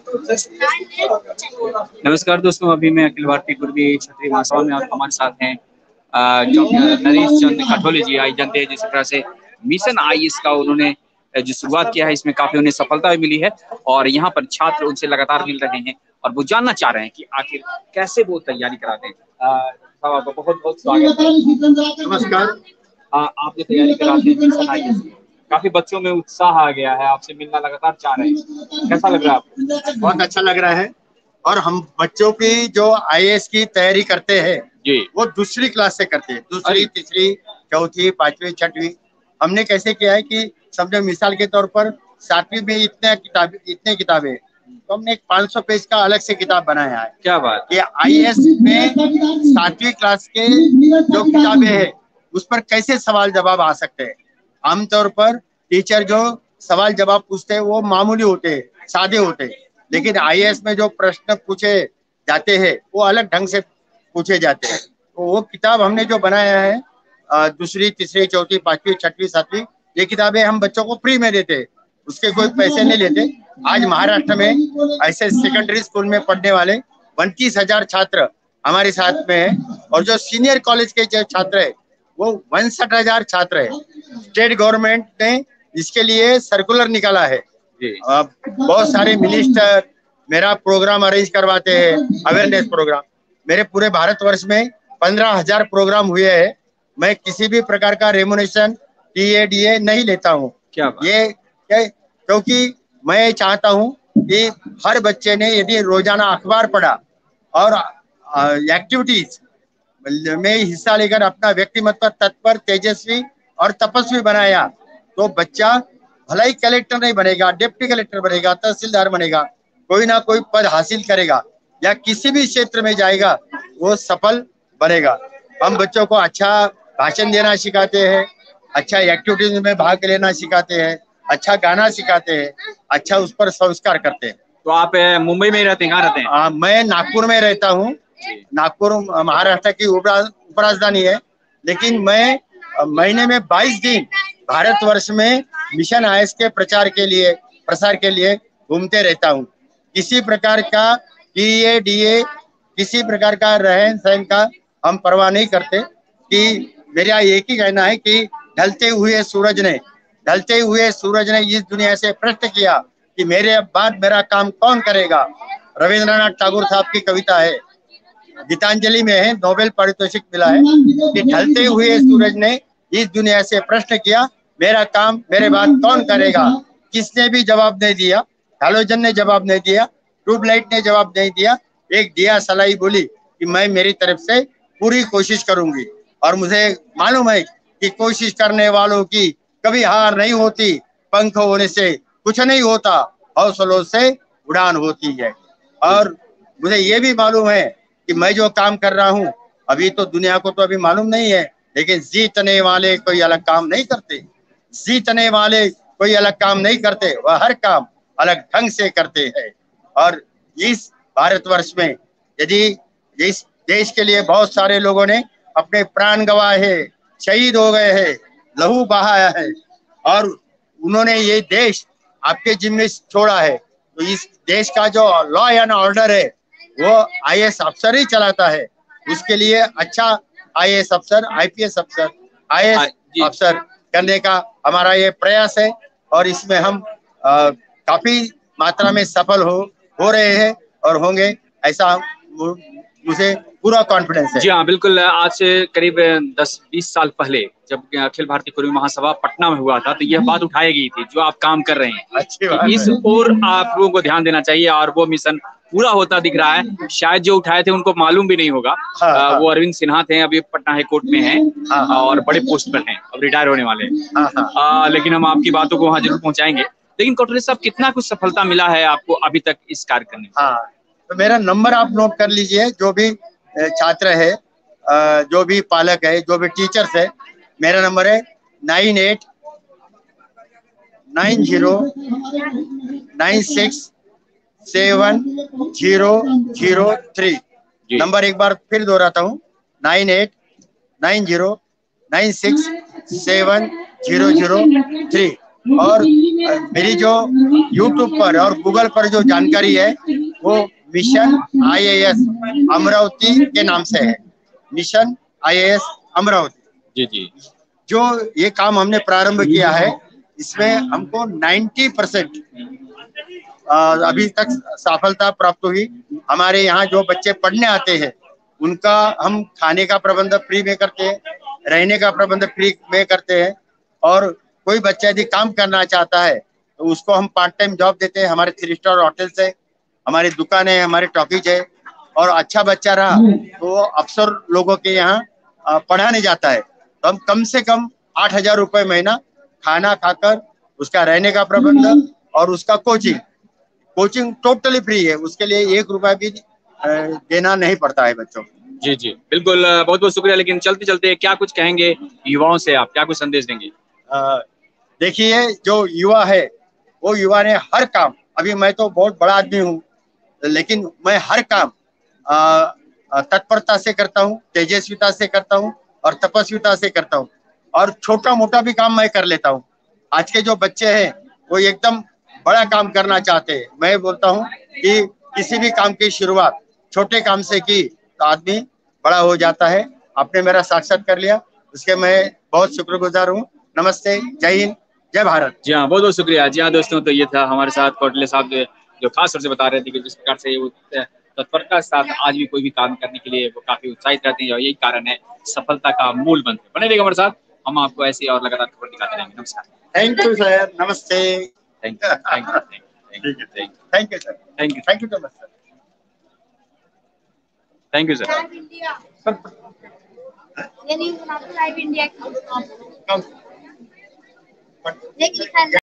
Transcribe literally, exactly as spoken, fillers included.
नमस्कार दोस्तों, अभी मैं अखिल भारतीय कुर्मी क्षत्रिय महासभा में और हमारे साथ हैं डॉक्टर नरेश चंद खटोले जी। आई जानते हैं जिस तरह से मिशन आईएएस का उन्होंने जो शुरुआत किया है, इसमें काफी उन्हें सफलता भी मिली है और यहाँ पर छात्र उनसे लगातार मिल रहे हैं और वो जानना चाह रहे हैं कि आखिर कैसे वो तैयारी कराते हैं। आपका बहुत बहुत स्वागत है। नमस्कार। आपने तैयारी कराते हैं मिशन आईएएस की, काफी बच्चों में उत्साह आ गया है, आपसे मिलना लगातार चाह रहे हैं, कैसा लग रहा है आपको? बहुत अच्छा लग रहा है। और हम बच्चों की जो आईएएस की तैयारी करते हैं वो दूसरी क्लास से करते हैं, दूसरी तीसरी चौथी पांचवी छठवीं। हमने कैसे किया है कि समझो मिसाल के तौर पर सातवीं में इतने किताब इतने किताबें, तो हमने एक पाँच सौ पेज का अलग से किताब बनाया है। क्या बात ये आईएएस में सातवीं क्लास के जो किताबें हैं उस पर कैसे सवाल जवाब आ सकते हैं। आमतौर पर टीचर जो सवाल जवाब पूछते हैं वो मामूली होते हैं, सादे होते हैं, लेकिन आईएएस में जो प्रश्न पूछे जाते हैं वो अलग ढंग से पूछे जाते हैं। तो वो किताब हमने जो बनाया है, दूसरी तीसरी चौथी पांचवी छठवीं सातवीं, ये किताबें हम बच्चों को फ्री में देते हैं, उसके कोई पैसे नहीं लेते। आज महाराष्ट्र में ऐसे सेकेंडरी स्कूल में पढ़ने वाले उनतीस हजार छात्र हमारे साथ में है और जो सीनियर कॉलेज के जो छात्र है वो उनसठ हजार छात्र है। स्टेट गवर्नमेंट ने इसके लिए सर्कुलर निकाला है। बहुत सारे मिनिस्टर मेरा प्रोग्राम अरेंज करवाते हैं, अवेयरनेस प्रोग्राम। मेरे पूरे भारतवर्ष में पंद्रह हजार प्रोग्राम हुए हैं। मैं किसी भी प्रकार का रेमुनेशन टीए डीए नहीं लेता हूँ। क्या ये क्योंकि मैं चाहता हूँ कि हर बच्चे ने यदि रोजाना अखबार पढ़ा और एक्टिविटीज में हिस्सा लेकर अपना व्यक्तिमत्व तत्पर, तेजस्वी और तपस्वी बनाया तो बच्चा भला ही कलेक्टर नहीं बनेगा, डिप्टी कलेक्टर बनेगा, तहसीलदार बनेगा, कोई ना कोई पद हासिल करेगा या किसी भी क्षेत्र में जाएगा वो सफल बनेगा। हम बच्चों को अच्छा भाषण देना सिखाते हैं, अच्छा एक्टिविटीज में भाग लेना सिखाते हैं, अच्छा गाना सिखाते हैं, अच्छा उस पर संस्कार करते हैं। तो आप मुंबई में ही रहते हैं? कहाँ रहते हैं? आ, मैं नागपुर में रहता हूँ। नागपुर महाराष्ट्र की उपराजधानी है, लेकिन मैं महीने में बाईस दिन भारतवर्ष में मिशन आईएएस के प्रचार के लिए प्रसार के लिए घूमते रहता हूँ। किसी प्रकार का टीए डीए, किसी प्रकार का रहन सहन का हम परवाह नहीं करते कि मेरा एक ही कहना है कि ढलते हुए सूरज ने ढलते हुए सूरज ने इस दुनिया से प्रश्न किया कि मेरे बाद मेरा काम कौन करेगा। रविंद्रनाथ टैगोर साहब की कविता है, गीतांजलि में है, नोबेल पारितोषिक मिला है कि ढलते हुए सूरज ने इस दुनिया से प्रश्न किया मेरा काम मेरे बाद कौन करेगा। किसने भी जवाब नहीं दिया। हैलोजन ने जवाब नहीं दिया, ट्यूबलाइट ने जवाब नहीं दिया, एक दिया सलाई बोली कि मैं मेरी तरफ से पूरी कोशिश करूंगी। और मुझे मालूम है कि कोशिश करने वालों की कभी हार नहीं होती, पंख होने से कुछ नहीं होता, हौसलों से उड़ान होती है। और मुझे ये भी मालूम है कि मैं जो काम कर रहा हूँ अभी तो दुनिया को तो अभी मालूम नहीं है, लेकिन जीतने वाले कोई अलग काम नहीं करते, जीतने वाले कोई अलग काम नहीं करते, वह हर काम अलग ढंग से करते हैं। और इस भारतवर्ष में यदि इस देश के लिए बहुत सारे लोगों ने अपने प्राण गंवाए हैं, शहीद हो गए हैं, लहू बहाया है और उन्होंने ये देश आपके जिम्मे छोड़ा है, तो इस देश का जो लॉ एंड ऑर्डर है वो आईएएस अफसर ही चलाता है। उसके लिए अच्छा आईएएस अफसर, आईपीएस अफसर, आईएएस अफसर करने का हमारा ये प्रयास है और इसमें हम आ, काफी मात्रा में सफल हो हो रहे हैं और होंगे, ऐसा मुझे पूरा कॉन्फिडेंस है। जी हाँ, बिल्कुल। आज से करीब दस बीस साल पहले जब अखिल भारतीय कुर्मी महासभा पटना में हुआ था तो यह बात उठाई गई थी जो आप काम कर रहे हैं। अच्छी बात इस ओर आप लोगों को ध्यान देना चाहिए और वो मिशन पूरा होता दिख रहा है। शायद जो उठाए थे उनको मालूम भी नहीं होगा। हाँ, आ, वो अरविंद सिन्हा थे, अभी पटना हाई कोर्ट में हैं। हाँ, और बड़े पोस्ट पर हैं, अब रिटायर होने वाले हैं। हाँ, हाँ। लेकिन हम आपकी बातों को वहाँ जरूर पहुंचाएंगे। लेकिन कटोरे साहब, कितना कुछ सफलता मिला है आपको अभी तक इस कार्य करने में? हाँ, तो मेरा नंबर आप नोट कर लीजिए। जो भी छात्र है, जो भी पालक है, जो भी टीचर्स है, मेरा नंबर है nine eight nine zero nine six seven zero zero three. नंबर एक बार फिर दोहराता हूँ, nine eight nine zero nine six seven zero zero three. और मेरी जो यूट्यूब पर और गूगल पर जो जानकारी है वो मिशन आईएएस अमरावती के नाम से है। मिशन आईएएस अमरावती जी जी। जो ये काम हमने प्रारंभ किया है, इसमें हमको नब्बे परसेंट अभी तक सफलता प्राप्त हुई। हमारे यहाँ जो बच्चे पढ़ने आते हैं उनका हम खाने का प्रबंध फ्री में करते हैं, रहने का प्रबंध फ्री में करते हैं, और कोई बच्चा यदि काम करना चाहता है तो उसको हम पार्ट टाइम जॉब देते हैं। हमारे थ्री स्टार होटल्स है, हमारी दुकान है, हमारे टॉकीज है, और अच्छा बच्चा रहा तो अफसर लोगों के यहाँ पढ़ाने जाता है तो हम कम से कम आठ हजार रुपये महीना खाना खाकर उसका रहने का प्रबंध और उसका कोचिंग कोचिंग टोटली फ्री है, उसके लिए एक रुपया भी देना नहीं पड़ता है बच्चों को। जी जी बिल्कुल, बहुत बहुत शुक्रिया। लेकिन चलते चलते क्या कुछ कहेंगे युवाओं से, आप क्या कुछ संदेश देंगे? देखिए, जो युवा है वो युवा ने हर काम, अभी मैं तो बहुत बड़ा आदमी हूँ लेकिन मैं हर काम तत्परता से करता हूँ, तेजस्विता से करता हूँ और तपस्विता से करता हूँ, और छोटा मोटा भी काम मैं कर लेता हूँ। आज के जो बच्चे हैं वो एकदम बड़ा काम करना चाहते हैं। मैं बोलता हूँ कि किसी भी काम की शुरुआत छोटे काम से की तो आदमी बड़ा हो जाता है। आपने मेरा साक्षात कर लिया, उसके मैं बहुत शुक्रगुजार हूँ। नमस्ते, जय हिंद, जय भारत। जी हाँ, बहुत बहुत शुक्रिया। जी हाँ दोस्तों, तो ये था हमारे साथ कोटले साहब जो खास तौर से बता रहे थे कि जिस प्रकार से वो तत्परता के साथ आज भी कोई भी काम करने के लिए वो काफी उत्साहित रहते हैं, और यही कारण है सफलता का मूल मंत्र। बने रहिएगा हमारे साथ, हम आपको ऐसी और लगातार खबर दिखाते रहेंगे। नमस्कार। थैंक यू सर, नमस्ते। Thank you thank you thank you thank you sir, thank you thank you so much sir, thank you sir. ये न्यूज़ लाइव इंडिया की